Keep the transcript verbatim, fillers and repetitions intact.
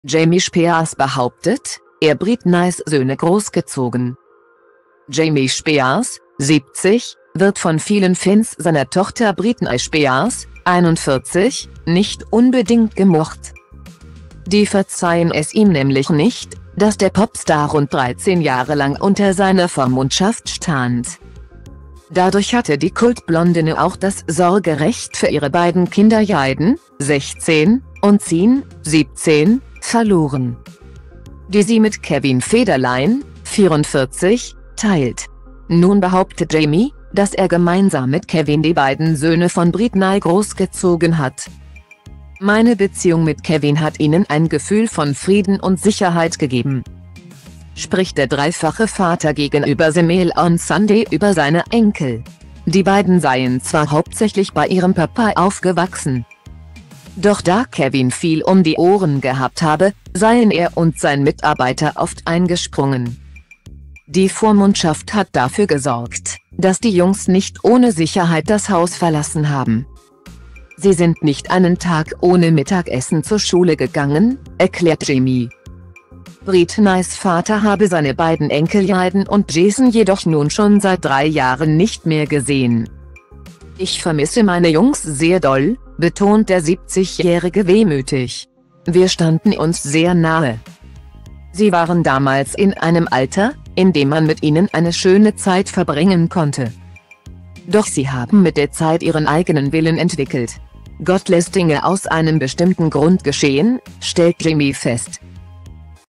Jamie Spears behauptet, er Britneys Söhne großgezogen. Jamie Spears, siebzig, wird von vielen Fans seiner Tochter Britney Spears, einundvierzig, nicht unbedingt gemocht. Die verzeihen es ihm nämlich nicht, dass der Popstar rund dreizehn Jahre lang unter seiner Vormundschaft stand. Dadurch hatte die Kultblondine auch das Sorgerecht für ihre beiden Kinder Jayden, sechzehn, und Sean, siebzehn, verloren, die sie mit Kevin Federline, vierundvierzig, teilt. Nun behauptet Jamie, dass er gemeinsam mit Kevin die beiden Söhne von Britney großgezogen hat. Meine Beziehung mit Kevin hat ihnen ein Gefühl von Frieden und Sicherheit gegeben, spricht der dreifache Vater gegenüber The Mail on Sunday über seine Enkel. Die beiden seien zwar hauptsächlich bei ihrem Papa aufgewachsen, doch da Kevin viel um die Ohren gehabt habe, seien er und sein Mitarbeiter oft eingesprungen. Die Vormundschaft hat dafür gesorgt, dass die Jungs nicht ohne Sicherheit das Haus verlassen haben. Sie sind nicht einen Tag ohne Mittagessen zur Schule gegangen, erklärt Jamie. Britneys Vater habe seine beiden Enkel Jayden und Jason jedoch nun schon seit drei Jahren nicht mehr gesehen. Ich vermisse meine Jungs sehr doll, betont der siebzigjährige wehmütig. Wir standen uns sehr nahe. Sie waren damals in einem Alter, in dem man mit ihnen eine schöne Zeit verbringen konnte. Doch sie haben mit der Zeit ihren eigenen Willen entwickelt. Gott lässt Dinge aus einem bestimmten Grund geschehen, stellt Jamie fest.